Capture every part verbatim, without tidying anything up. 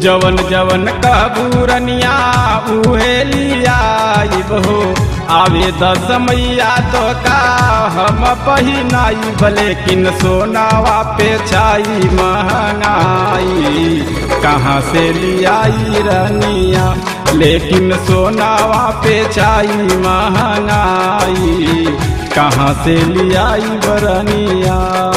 जवन जवन कहबूरनिया उहे लिया हो आवे दस मैया तो का हम पहिनाई लेकिन सोनावा पे छाई महंगाई कहाँ से लियाई रनिया लेकिन सोनावा पे छाई महंगाई कहाँ से लियाई बरनिया।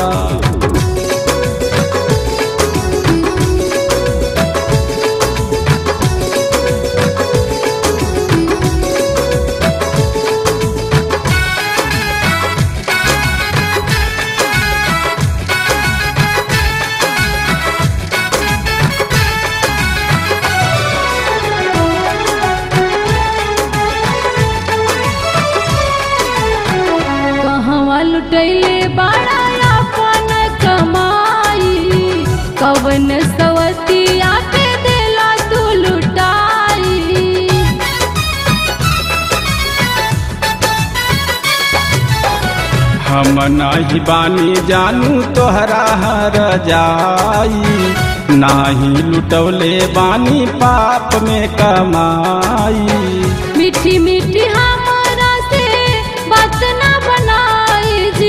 लुटैले बड़ा अपन कमाई कवन सवतिया के देला तू लुटाई। हम नाही बानी जानू तोहरा हर जाई नाही लुटौले बानी पाप में कमाई। मीठी मीठी हमारा से बात ना बनाई जी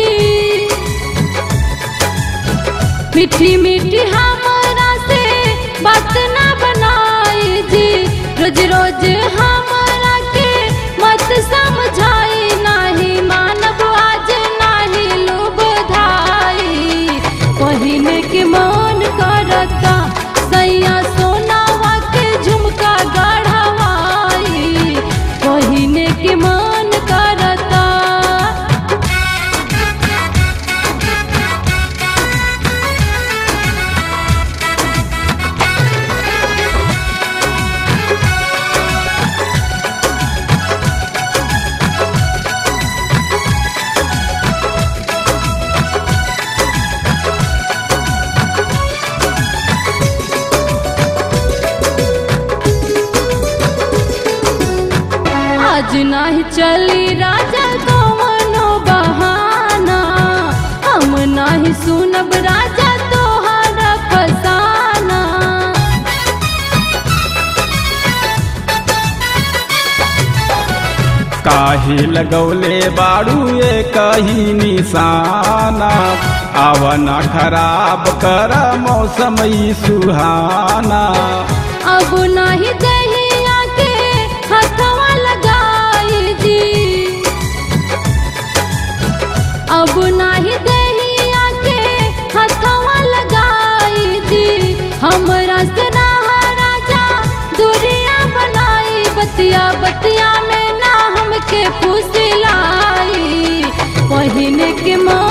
मीठी मीठी हमारा से बात ना बनाई जी रोज रोज हमारा के मत समझाई नहीं मानव आज नहीं लुभाई पहिने के मन करता सैया सोनावा के झुमका गढ़वाई पहिने के मन करता। आज नहीं चली राजा कौनो बहाना हम नहीं सुनब राजा तोहर फसाना। काहे लगौले बाड़ू ये कही निशाना आवना खराब कर मौसम सुहाना। अब नहीं दहिया के हथवा लगाई जी अब नहीं दहिया के हथवा लगाई जी हमरा से राजा दूरिया बनाई बतिया बतिया में ना हमके फुसलाई पहिने के